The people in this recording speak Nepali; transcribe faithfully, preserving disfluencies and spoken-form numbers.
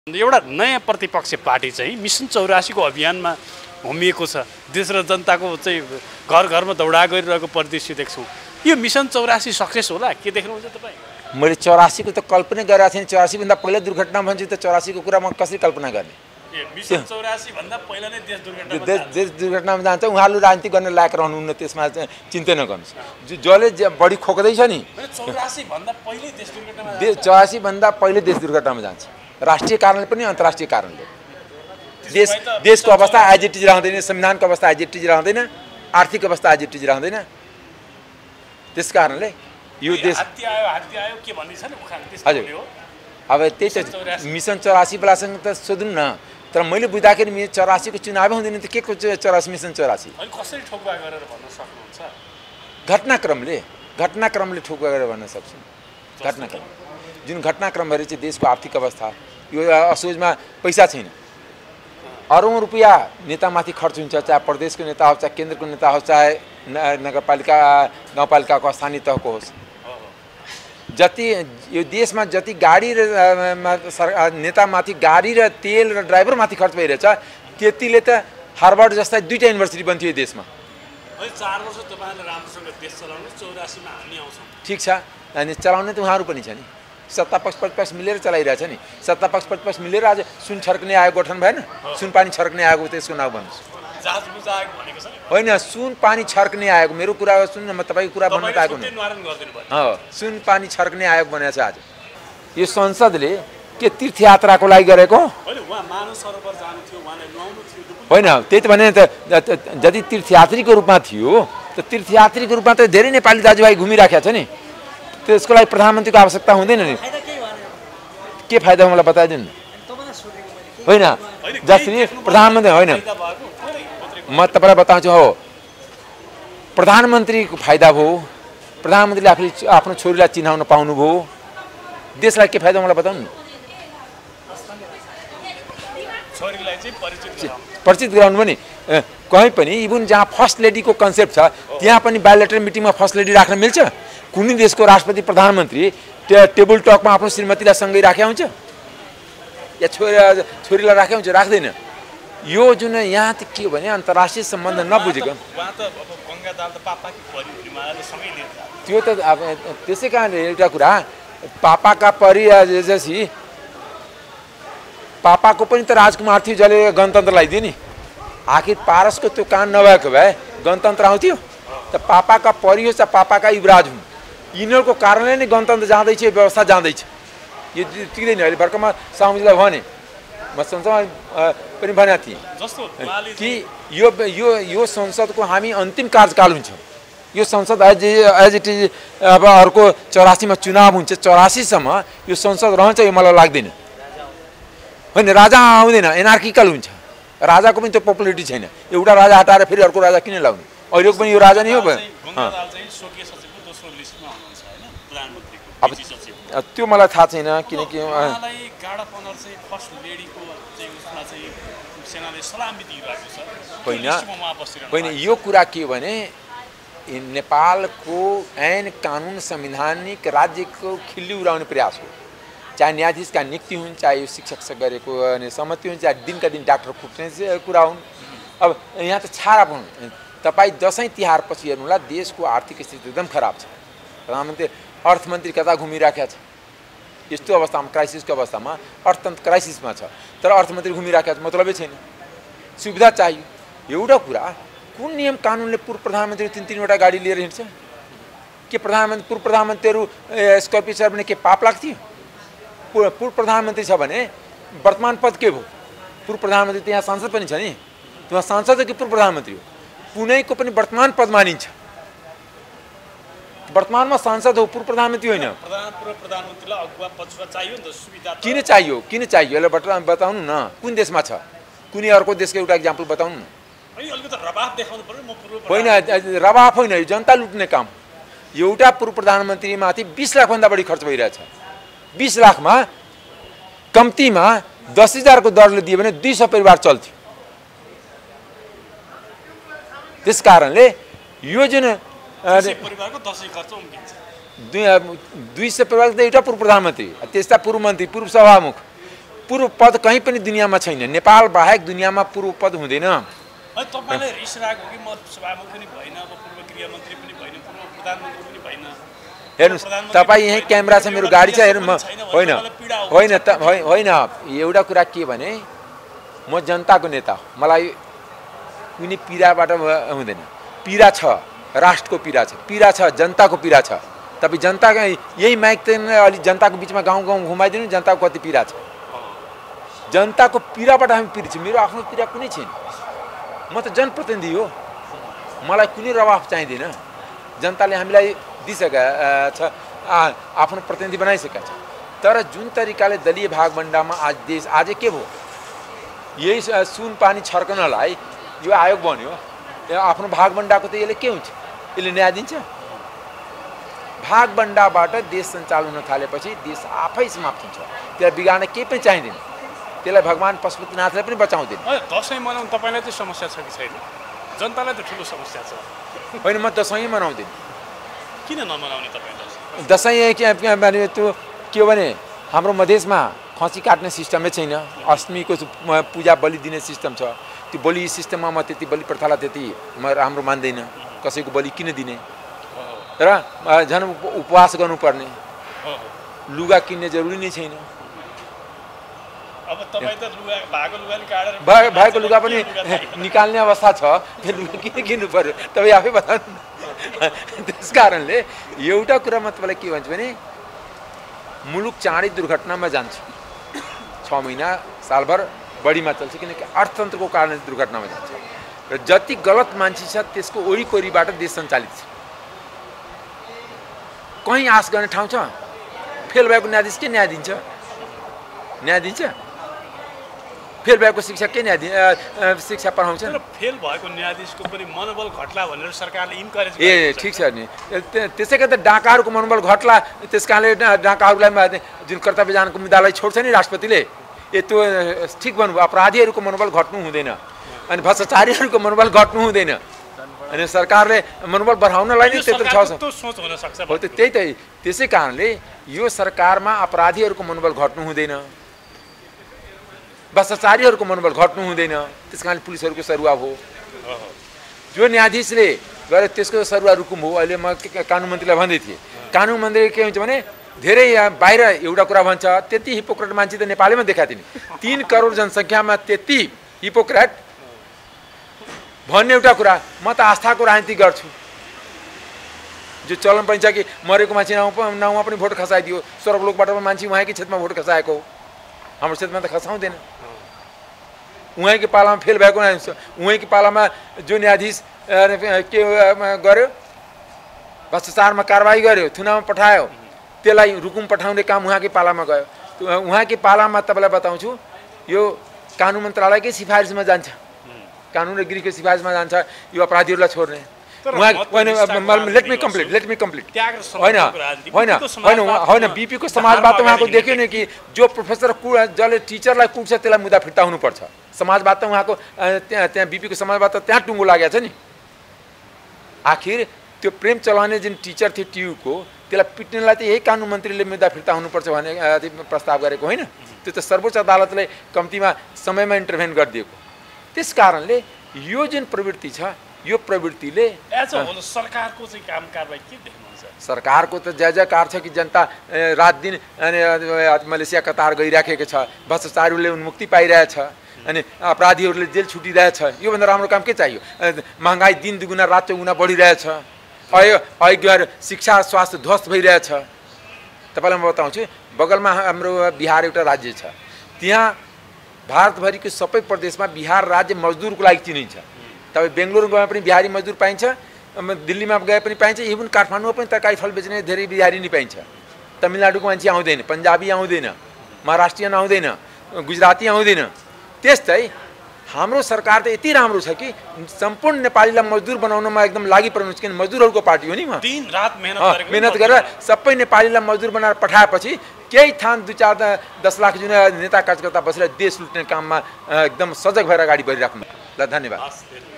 एउटा नयाँ प्रतिपक्ष पार्टी चाहिँ मिसन चौरासी को अभियानमा होमिएको छ। देश र जनताको चाहिँ घर घरमा दौडा गरिरहेको परिदृश्य देख्छौँ। यो मिसन चौरासी सक्सेस होला के देख्नुहुन्छ तपाईँ? मैले चौरासी को त कल्पना गरेको थिएँ। चौरासी भन्दा पहिला दुर्घटना भन्छु त चौरासी को कुरा म कसरी कल्पना गर्ने? मिसन चौरासी भन्दा पहिला नै देश दुर्घटनामा देश दुर्घटनामा जान्छ। उहाँले राजनीति गर्न लायक रहनुहुन्न, त्यसमा चिन्ता नगर्नुहोस्। जसले बढी खोक्दैछ नि चौरासी भन्दा पहिले देश दुर्घटनामा चौरासी भन्दा पहिले देश दुर्घटनामा जान्छ। राष्ट्रिय कारणले पनि अन्तर्राष्ट्रिय कारणले देश देशको अवस्था एज इट इज रहँदैन, संविधानको अवस्था एज इट इज रहँदैन, आर्थिक अवस्था एज इट इज रहँदैन। त्यस कारणले यो देश हात्ती आयो हात्ती आयो के भन्ने छ नि उखान त्यस्तो हो। अब त्यही त मिसन चौरासी बेलासँग त सोध्नु न। तर मैले बुझ्दाखेरि मिसन चौरासी को चुनावै हुँदैन त के को चौरासी मिसन चौरासी कसरी ठोकबा गरेर भन्न सक्नुहुन्छ? घटनाक्रमले घटनाक्रमले ठोकबा गरेर भन्न सक्छु। घटनाक्रम जुन घटनाक्रमहरू चाहिँ देशको आर्थिक अवस्था, यो असोजमा पैसा छैन, अरौँ रुपियाँ नेतामाथि खर्च हुन्छ, चाहे प्रदेशको नेता होस्, चाहे केन्द्रको नेता होस्, चाहे नगरपालिका गाउँपालिकाको स्थानीय तहको होस्। जति यो देशमा जति गाडी र नेतामाथि गाडी र तेल र ड्राइभरमाथि खर्च भइरहेछ त्यतिले त हार्वर्ड जस्ता दुईवटा युनिभर्सिटी बन्थ्यो यो देशमा। चार वर्ष तपाईँले राम्रोसँग देश चलाउनु, चौरासीमा हामी आउँछौँ। ठिक छ, अनि चलाउने त उहाँहरू पनि छ नि। सत्ता पक्ष प्रतिपक्ष मिलेर चलाइरहेछ नि। सत्ता पक्ष प्रतिपक्ष मिलेर आज सुन छर्कने आयोग गठन भएन? सुन पानी छर्कने आयोग त्यसको नाम भन्नुहोस्। होइन, सुन पानी छर्कने आयोग। मेरो कुरा सुन्नु न, म तपाईँको कुरा भन्न पाएको नि। सुन पानी छर्कने आयोग बनेको छ आज। यो संसदले के तीर्थयात्राको लागि गरेको होइन? त्यही त भने त जति तीर्थयात्रीको रूपमा थियो त तीर्थयात्रीको रूपमा त धेरै नेपाली दाजुभाइ घुमिराखेको छ नि। त्यसको लागि प्रधानमन्त्रीको आवश्यकता हुँदैन नि। के फाइदा मलाई बताइदिनु। होइन जसरी प्रधानमन्त्री होइन, म तपाईँलाई बताउँछु। हो, प्रधानमन्त्रीको फाइदा भयो, प्रधानमन्त्रीले आफूले आफ्नो छोरीलाई चिनाउन पाउनुभयो, देशलाई के फाइदा मलाई बताउनु। परिचित गराउनु पनि कहीँ पनि इभन जहाँ फर्स्ट लेडीको कन्सेप्ट छ त्यहाँ पनि बायोलेटरल मिटिङमा फर्स्ट लेडी राख्न मिल्छ? कुनै देशको राष्ट्रपति प्रधानमन्त्री टेबल टकमा आफ्नो श्रीमतीलाई सँगै राखेको हुन्छ या छोरी छोरीलाई राखेको हुन्छ? राख्दैन। यो जुन यहाँ त के हो भने अन्तर्राष्ट्रिय सम्बन्ध नबुझेको त्यो त अब त्यसै कारणले एउटा कुरा पापाका परि जसी पापाको पनि त राजकुमार थियो जसले गणतन्त्र लगाइदियो नि। आखिर पारसको त्यो कान नभएको भए गणतन्त्र आउँथ्यो त? पापाका परि हो, पापाका युवराज हुन्। यिनीहरूको कारणले नै गणतन्त्र जाँदैछ, व्यवस्था जाँदैछ। यो टिक्दैन। अहिले भर्खरमा सामुजीलाई भने म संसदमा पनि भनेको थिएँ कि यो यो यो संसदको हामी अन्तिम कार्यकाल हुन्छ। यो संसद एज एज इट इज अब अर्को चौरासीमा चुनाव हुन्छ, चौरासीसम्म यो संसद रहन्छ यो मलाई लाग्दैन। होइन, राजा आउँदैन, एनार्किकल हुन्छ। राजाको पनि त्यो पपुलारिटी छैन। एउटा राजा हटाएर फेरि अर्को राजा किन लाउने? अहिलेको पनि यो राजा नै हो। अब त्यो मलाई थाहा छैन किनकि होइन होइन यो कुरा के हो भने नेपालको ऐन कानुन संवैधानिक राज्यको खिल्ली उडाउने प्रयास हो। चाहे न्यायाधीशका नियुक्ति हुन्, चाहे यो शिक्षक गरेको सहमति हुन्, चाहे दिनका दिन डाक्टर फुट्ने कुरा हुन्। अब यहाँ त छाडा हुन्। तपाईँ दसैँ तिहार पछि हेर्नुहोला देशको आर्थिक स्थिति एकदम खराब छ। प्रधानमन्त्री अर्थमन्त्री कता घुमिराखेका छ? यस्तो अवस्थामा, क्राइसिसको अवस्थामा अर्थतन्त्र क्राइसिसमा छ, तर अर्थमन्त्री घुमिराखेका छ, मतलबै छैन। सुविधा चाहियो। एउटा कुरा, कुन नियम कानुनले पूर्व प्रधानमन्त्री तिन तिनवटा गाडी लिएर हिँड्छ? के प्रधानमन्त्री पूर्व प्रधानमन्त्रीहरू स्कर्पियो छ भने के पाप लाग्थ्यो? पूर्व प्रधानमन्त्री छ भने वर्तमान पद के भयो? पूर्व प्रधानमन्त्री त्यहाँ सांसद पनि छ नि। त्यहाँ सांसद हो कि पूर्व प्रधानमन्त्री हो? कुनैको पनि वर्तमान पद मानिन्छ। वर्तमानमा सांसद हो, पूर्व प्रधानमन्त्री होइन। किन चाहियो? किन चाहियो? यसलाई बताउनु न। कुन देशमा छ? कुनै अर्को देशको एउटा इक्जाम्पल बताउनु न। होइन, रवाफ होइन, जनता लुट्ने काम। एउटा पूर्व प्रधानमन्त्रीमाथि बिस लाखभन्दा बढी खर्च भइरहेछ। बिस लाखमा कम्तीमा दस हजारको दरले दियो भने दुई सय परिवार चल्थ्यो। त्यस कारणले यो जुन दुई दुई सय परिवार त एउटा पूर्व प्रधानमन्त्री, त्यस्ता पूर्व मन्त्री, पूर्व सभामुख, पूर्व पद कहीँ पनि दुनियाँमा छैन। नेपाल बाहेक दुनियाँमा पूर्व पद हुँदैन। तपाईँलाई रिस राग हो कि म सभामुख पनि भएन, अब पूर्व गृहमन्त्री पनि भएन, पूर्व प्रधानमन्त्री पनि भएन। हेर्नुहोस् तपाईँ यहीँ क्यामेरा छ, मेरो गाडी छ, हेर्नु म होइन होइन त होइन एउटा कुरा के भने म जनताको नेता हो, मलाई कुनै पीडाबाट हुँदैन। पीडा छ, राष्ट्रको पीडा छ, पीडा छ जनताको पीडा छ। तपाईँ जनताको यही माइक त अलि जनताको बिचमा गाउँ गाउँ घुमाइदिनु, जनताको कति पीडा छ। जनताको पीडाबाट हामी पीडित छौँ। मेरो आफ्नो पीडा कुनै छैन। म त जनप्रतिनिधि हो, मलाई कुनै रवाफ चाहिँदैन। जनताले हामीलाई दिइसकेका छ, आफ्नो प्रतिनिधि बनाइसकेका छ। तर जुन तरिकाले दलीय भागभण्डामा आज देश आज के भयो, यही सुन पानी छर्कनलाई यो आयोग बन्यो। आफ्नो भागभण्डाको त यसले के हुन्छ, यसले न्याय दिन्छ? भागभण्डाबाट देश सञ्चालन हुन थालेपछि देश आफै समाप्त हुन्छ। त्यसलाई बिगार्न केही पनि चाहिँदैन। त्यसलाई भगवान् पशुपतिनाथले पनि बचाउँदैन। दसैँ मनाउनु तपाईँलाई चाहिँ समस्या छ कि छैन? जनतालाई त ठुलो समस्या छ। होइन म दसैँ मनाउँदिनँ। किन नमनाउने तपाईँ दसैँ? दसैँ के भने त्यो के हो भने हाम्रो मधेसमा खसी काट्ने सिस्टमै छैन। अष्टमीको पूजा बलि दिने सिस्टम छ। त्यो बलि सिस्टममा म त्यति बलि प्रथालाई त्यति म राम्रो मान्दैन। कसैको बलि किन दिने र झन् उपवास गर्नुपर्ने, लुगा किन्ने जरुरी नै छैन। अब तपाईँ त लुगा भएको लुगा काटेर भएको लुगा पनि निकाल्ने अवस्था छ, त्यो लुगा किन किन्नु पर्यो तपाईँ आफै बताउनु। त्यस कारणले एउटा कुरा म तपाईँलाई के भन्छु भने मुलुक चाँडै दुर्घटनामा जान्छ। छ महिना सालभर बढीमा चल्छ, किनकि अर्थतन्त्रको कारणले दुर्घटनामा जान्छ। र जति गलत मान्छे छ त्यसको वरिपरिबाट देश सञ्चालित छ। कहीँ आश गर्ने ठाउँ छ? फेल भएको न्यायाधीश के न्याय दिन्छ? न्याय दिन्छ? फेल भएको शिक्षा के न्याय दिन्छ? शिक्षा पढाउँछ? फेल भएको न्यायाधीशको पनि मनोबल घट्ला भनेर सरकारले इन्करेज ए ठिक छ नि। त्यसै गरी त डाकाहरूको मनोबल घट्ला, त्यस कारणले डाकाहरूलाई जुन कर्तव्य जानको मुद्दालाई छोड्छ नि राष्ट्रपतिले, ए त्यो ठिक भन्नुभयो। अपराधीहरूको मनोबल घट्नु हुँदैन अनि भ्रष्टाचारीहरूको मनोबल घट्नु हुँदैन। अनि सरकारले मनोबल बढाउनलाई नै त्यत्रो छ सोच हुन सक्छ। हो त त्यही त। त्यसै कारणले यो सरकारमा अपराधीहरूको मनोबल घट्नु हुँदैन, भ्रष्टाचारीहरूको मनोबल घट्नु हुँदैन। त्यस कारणले पुलिसहरूको सरुवा हो। जो न्यायाधीशले गएर त्यसको सरुवा रुकुम हो। अहिले म कानुन मन्त्रीलाई भन्दै थिएँ, कानुन मन्त्री के हुन्छ भने धेरै बाहिर एउटा कुरा भन्छ, त्यति हिपोक्रेट मान्छे त नेपालैमा देखाएको थिएन। तीन करोड जनसङ्ख्यामा त्यति हिपोक्रेट भन्ने एउटा कुरा। म त आस्थाको राजनीति गर्छु। जो चलन पनि छ कि मरेको मान्छे नाउँ नाउँमा पनि भोट खसाइदियो, स्वर्गलोकबाट पनि मान्छे उहाँकै क्षेत्रमा भोट खसाएको हो। हाम्रो क्षेत्रमा त खसाउँदैन। उहाँकै पालामा फेल भएको उहाँकै पालामा जो न्यायाधीश के गर्यो, भ्रष्टाचारमा कारवाही गर्यो, थुनामा पठायो, त्यसलाई रुकुम पठाउने काम उहाँकै पालामा गयो। उहाँकै पालामा तपाईँलाई बताउँछु यो कानुन मन्त्रालयकै सिफारिसमा जान्छ, कानुन र गृहको सिफारिसमा जान्छ यो अपराधीहरूलाई छोड्ने। Let me complete let me complete होइन होइन होइन होइन बिपीको समाजवाद त उहाँको देख्यो नि कि जो प्रोफेसर कु जसले टिचरलाई कुट्छ त्यसलाई मुद्दा फिर्ता हुनुपर्छ। समाजवाद त उहाँको त्यहाँ त्यहाँ बिपीको समाजवाद त त्यहाँ टुङ्गो लागेको छ नि। आखिर त्यो प्रेम चलाउने जुन टिचर थियो टियुको, त्यसलाई पिट्नेलाई त यही कानुन मन्त्रीले मुद्दा फिर्ता हुनुपर्छ भने प्रस्ताव गरेको होइन। त्यो त सर्वोच्च अदालतले कम्तीमा समयमा इन्टरभेन गरिदिएको। त्यस कारणले यो जुन प्रवृत्ति छ यो प्रवृत्तिले सरकारको चाहिँ काम कारबाही के देख्नुहुन्छ? सरकारको त जय जयकार छ कि जनता रात दिन अनि मलेसिया कतार गइराखेको छ, भ्रष्टाचारीहरूले उन्मुक्ति पाइरहेछ, अनि अपराधीहरूले जेल छुटिरहेछ। योभन्दा राम्रो काम के चाहियो? महँगाई दिन दुगुना रात चौगुना बढिरहेछ। अहिले अहिले गएर शिक्षा स्वास्थ्य ध्वस्त भइरहेछ। तपाईँलाई म बताउँछु, बगलमा हाम्रो बिहार एउटा राज्य छ, त्यहाँ भारतभरिको सबै प्रदेशमा बिहार राज्य मजदुरको लागि चिनिन्छ। तपाईँ बेङ्गलोर गए पनि बिहारी मजदुर पाइन्छ, दिल्लीमा गए पनि पाइन्छ, इभन काठमाडौँमा पनि तरकारी फल बेच्ने धेरै बिहारी नै पाइन्छ। तमिलनाडुको मान्छे आउँदैन, पन्जाबी आउँदैन, महाराष्ट्रियन आउँदैन, गुजराती आउँदैन। त्यस्तै हाम्रो सरकार त यति राम्रो छ कि सम्पूर्ण नेपालीलाई मजदुर बनाउनमा एकदम लागि पर्नुहुन्छ। किन मजदुरहरूको पार्टी हो नि म। दिन रात मेहनत मेहनत गरेर सबै नेपालीलाई मजदुर बनाएर पठाएपछि केही थान दुई चार दस लाख जुन नेता कार्यकर्ता बसेर देश लुट्ने काममा एकदम सजग भएर अगाडि बढिराख्नु। ल धन्यवाद।